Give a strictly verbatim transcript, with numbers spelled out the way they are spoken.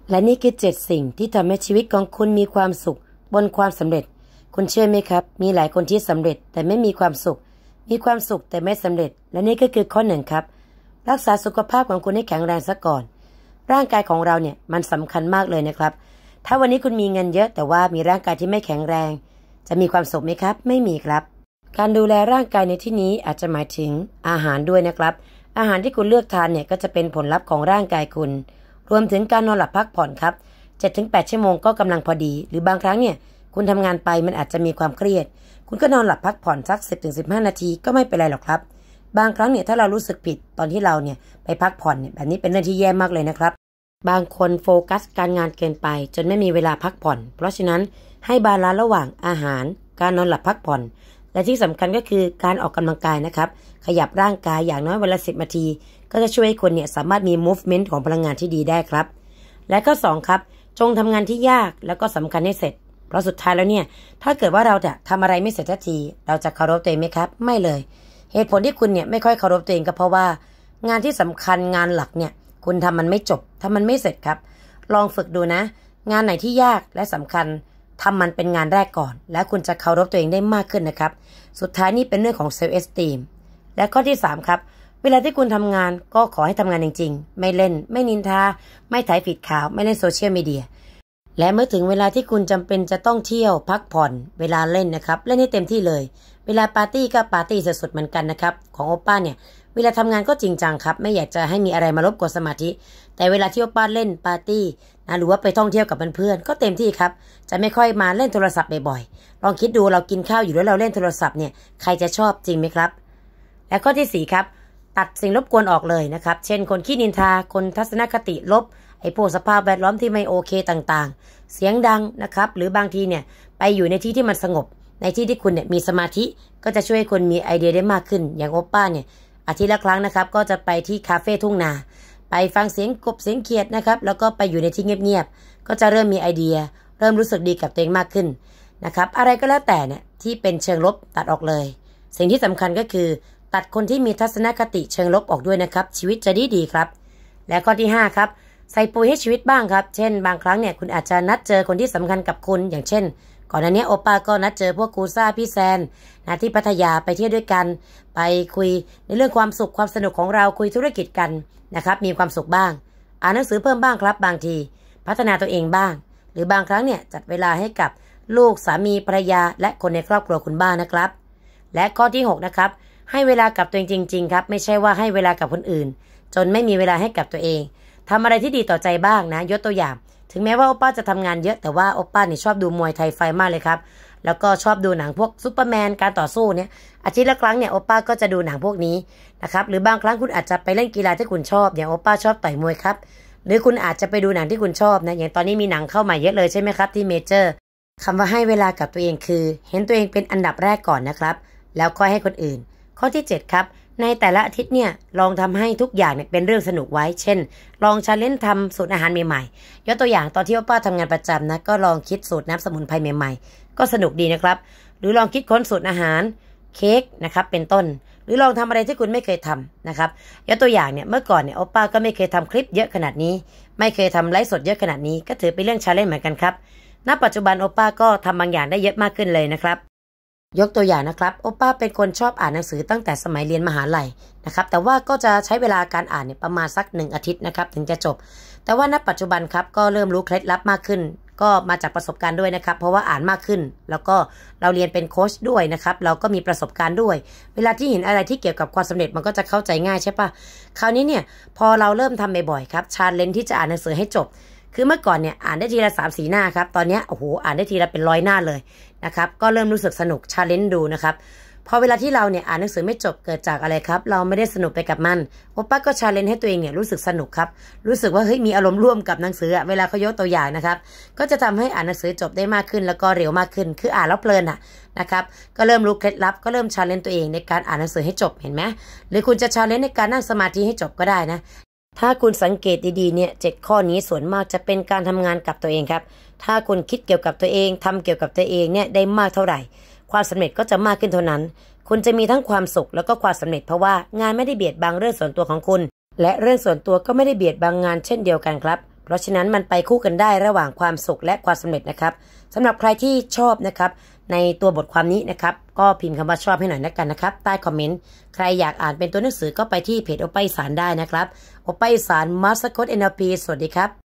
และนี่คือเจ็ดสิ่งที่ทำให้ชีวิตของคุณมีความสุขบนความสำเร็จคุณเชื่อไหมครับมีหลายคนที่สำเร็จแต่ไม่มีความสุขมีความสุขแต่ไม่สำเร็จและนี่ก็คือข้อหนึ่งครับรักษาสุขภาพของคุณให้แข็งแรงซะก่อนร่างกายของเราเนี่ยมันสำคัญมากเลยนะครับถ้าวันนี้คุณมีเงินเยอะแต่ว่ามีร่างกายที่ไม่แข็งแรงจะมีความสุขไหมครับไม่มีครับการดูแลร่างกายในที่นี้อาจจะหมายถึงอาหารด้วยนะครับอาหารที่คุณเลือกทานเนี่ยก็จะเป็นผลลัพธ์ของร่างกายคุณรวมถึงการนอนหลับพักผ่อนครับ เจ็ดถึงแปด ชั่วโมงก็กำลังพอดีหรือบางครั้งเนี่ยคุณทำงานไปมันอาจจะมีความเครียดคุณก็นอนหลับพักผ่อนสัก สิบถึงสิบห้า นาทีก็ไม่เป็นไรหรอกครับบางครั้งเนี่ยถ้าเรารู้สึกผิดตอนที่เราเนี่ยไปพักผ่อนเนี่ยแบบนี้เป็นเรื่องที่แย่มากเลยนะครับบางคนโฟกัสการงานเกินไปจนไม่มีเวลาพักผ่อนเพราะฉะนั้นให้บาลานซ์ระหว่างอาหารการนอนหลับพักผ่อนและที่สำคัญก็คือการออกกำลังกายนะครับขยับร่างกายอย่างน้อยวันละสิบนาทีก็จะช่วยให้คนเนี่ยสามารถมี movement ของพลังงานที่ดีได้ครับและข้อสองครับจงทำงานที่ยากแล้วก็สำคัญให้เสร็จเพราะสุดท้ายแล้วเนี่ยถ้าเกิดว่าเราจะทำอะไรไม่เสร็จทันทีเราจะเคารพตัวเองไหมครับไม่เลยเหตุผลที่คุณเนี่ยไม่ค่อยเคารพตัวเองก็เพราะว่างานที่สำคัญงานหลักเนี่ยคุณทำมันไม่จบทำมันไม่เสร็จครับลองฝึกดูนะงานไหนที่ยากและสำคัญทำมันเป็นงานแรกก่อนแล้วคุณจะเคารพตัวเองได้มากขึ้นนะครับสุดท้ายนี่เป็นเรื่องของ self esteem และข้อที่สามครับเวลาที่คุณทำงานก็ขอให้ทำงานจริงๆไม่เล่นไม่นินทาไม่ถ่ายผิดข่าวไม่เล่นโซเชียลมีเดียและเมื่อถึงเวลาที่คุณจำเป็นจะต้องเที่ยวพักผ่อนเวลาเล่นนะครับเล่นให้เต็มที่เลยเวลาปาร์ตี้ก็ปาร์ตี้สุดๆเหมือนกันนะครับของโอป้าเนี่ยเวลาทำงานก็จริงจังครับไม่อยากจะให้มีอะไรมารบกวนสมาธิแต่เวลาที่โอป้าเล่นปาร์ตี้นะหรือว่าไปท่องเที่ยวกับเพื่อนๆก็เต็มที่ครับจะไม่ค่อยมาเล่นโทรศัพท์บ่อยๆลองคิดดูเรากินข้าวอยู่แล้วเราเล่นโทรศัพท์เนี่ยใครจะชอบจริงไหมครับและข้อที่สี่ครับตัดสิ่งรบกวนออกเลยนะครับเช่นคนขี้นินทาคนทัศนคติลบไอ้พวกสภาพแวดล้อมที่ไม่โอเคต่างๆเสียงดังนะครับหรือบางทีเนี่ยไปอยู่ในที่ที่มันสงบในที่ที่คุณเนี่ยมีสมาธิก็จะช่วยให้คนมีไอเดียได้มากขึ้นอย่างโอป้าเนี่ยอาทิตย์ละครั้งนะครับก็จะไปที่คาเฟ่ทุ่งนาไปฟังเสียงกบเสียงเขียดนะครับแล้วก็ไปอยู่ในที่เงียบๆก็จะเริ่มมีไอเดียเริ่มรู้สึกดีกับตัวเองมากขึ้นนะครับอะไรก็แล้วแต่เนี่ยที่เป็นเชิงลบตัดออกเลยสิ่งที่สำคัญก็คือตัดคนที่มีทัศนคติเชิงลบออกด้วยนะครับชีวิตจะดีดีครับและข้อที่ห้าครับใส่ปุ๋ยให้ชีวิตบ้างครับเช่นบางครั้งเนี่ยคุณอาจจะนัดเจอคนที่สำคัญกับคุณอย่างเช่นก่อนหน้านี้โอป้าก็นัดเจอพวกครูซ่าพี่แซนนะที่พัทยาไปเที่ยวด้วยกันไปคุยในเรื่องความสุขความสนุกของเราคุยธุรกิจกันนะครับมีความสุขบ้างอ่านหนังสือเพิ่มบ้างครับบางทีพัฒนาตัวเองบ้างหรือบางครั้งเนี่ยจัดเวลาให้กับลูกสามีภรรยาและคนในครอบครัวคุณบ้างนะครับและข้อที่หกนะครับให้เวลากับตัวเองจริงๆครับไม่ใช่ว่าให้เวลากับคนอื่นจนไม่มีเวลาให้กับตัวเองทำอะไรที่ดีต่อใจบ้างนะยกตัวอย่างถึงแม้ว่าโอป้าจะทำงานเยอะแต่ว่าโอป้าเนี่ยชอบดูมวยไทยไฟมากเลยครับแล้วก็ชอบดูหนังพวกซูเปอร์แมนการต่อสู้เนี่ยอาทิตย์ละครั้งเนี่ยโอป้าก็จะดูหนังพวกนี้นะครับหรือบางครั้งคุณอาจจะไปเล่นกีฬาที่คุณชอบอย่างโอป้าชอบต่อยมวยครับหรือคุณอาจจะไปดูหนังที่คุณชอบนะอย่างตอนนี้มีหนังเข้ามาเยอะเลยใช่ไหมครับที่เมเจอร์คำว่าให้เวลากับตัวเองคือเห็นตัวเองเป็นอันดับแรกก่อนนะครับแล้วค่อยให้คนอื่นข้อที่เจ็ดครับในแต่ละอาทิตย์เนี่ยลองทำให้ทุกอย่างเนี่ยเป็นเรื่องสนุกไว้เช่นลองชาเลนจ์ทำสูตรอาหารใหม่ๆยกตัวอย่างตอนที่ป้าทำงานประจำนะก็ลองคิดสูตรน้ำสมุนไพรใหม่ๆก็สนุกดีนะครับหรือลองคิดค้นสูตรอาหารเค้กนะครับเป็นต้นหรือลองทำอะไรที่คุณไม่เคยทำนะครับยกตัวอย่างเนี่ยเมื่อก่อนเนี่ยโอป้าก็ไม่เคยทำคลิปเยอะขนาดนี้ไม่เคยทำไลฟ์สดเยอะขนาดนี้ก็ถือเป็นเรื่องชาเลนจ์เหมือนกันครับณปัจจุบันโอป้าก็ทำบางอย่างได้เยอะมากขึ้นเลยนะครับยกตัวอย่างนะครับโอป้าเป็นคนชอบอ่านหนังสือตั้งแต่สมัยเรียนมหาลัยนะครับแต่ว่าก็จะใช้เวลาการอ่านเนี่ยประมาณสักหนึ่งอาทิตย์นะครับถึงจะจบแต่ว่าณปัจจุบันครับก็เริ่มรู้เคล็ดลับมากขึ้นก็มาจากประสบการณ์ด้วยนะครับเพราะว่าอ่านมากขึ้นแล้วก็เราเรียนเป็นโค้ชด้วยนะครับเราก็มีประสบการณ์ด้วยเวลาที่เห็นอะไรที่เกี่ยวกับความสำเร็จมันก็จะเข้าใจง่ายใช่ปะคราวนี้เนี่ยพอเราเริ่มทำบ่อยๆครับชาเลนจ์ที่จะอ่านหนังสือให้จบคือเมื่อก่อนเนี่ยอ่านได้ทีละสามสี่หน้าครับตอนนี้โอ้โหอ่านได้ทีละเป็นร้อยหน้าเลยนะครับก็เริ่มรู้สึกสนุกชาเลนจ์ดูนะครับพอเวลาที่เราเนี่ยอ่านหนังสือไม่จบเกิดจากอะไรครับเราไม่ได้สนุกไปกับมันโอป้าก็ชาเลนจ์ให้ตัวเองเนี่ยรู้สึกสนุกครับรู้สึกว่าเฮ้ยมีอารมณ์ร่วมกับหนังสือเวลาเขายกตัวอย่างนะครับก็จะทำให้อ่านหนังสือจบได้มากขึ้นแล้วก็เร็วมากขึ้นคืออ่านแล้วเพลินอ่ะนะครับก็เริ่มรู้เคล็ดลับก็เริ่มชาเลนจ์ตัวเองในการอ่านหนังสือให้จบเห็นไหมหรือคุณจะชาเลนจ์ในการนั่งสมาธิให้จบก็ได้นะถ้าคุณสังเกตดีๆเนี่ยเจ็ดข้อนี้ส่วนมากจะเป็นการทำงานกับตัวเองครับถ้าคุณคิดเกี่ยวกับตัวเองทำเกี่ยวกับตัวเองเนี่ยได้มากเท่าไหร่ความสำเร็จก็จะมากขึ้นเท่านั้นคุณจะมีทั้งความสุขแล้วก็ความสำเร็จเพราะว่างานไม่ได้เบียดบังเรื่องส่วนตัวของคุณและเรื่องส่วนตัวก็ไม่ได้เบียดบังงานเช่นเดียวกันครับเพราะฉะนั้นมันไปคู่กันได้ระหว่างความสุขและความสำเร็จนะครับสำหรับใครที่ชอบนะครับในตัวบทความนี้นะครับก็พิมพ์คำว่าชอบให้หน่อยนะกันนะครับใต้คอมเมนต์ใครอยากอ่านเป็นตัวหนังสือก็ไปที่เพจโอป้าอีสานได้นะครับโอป้าอีสานมาสคอต เอ็น แอล พี สวัสดีครับ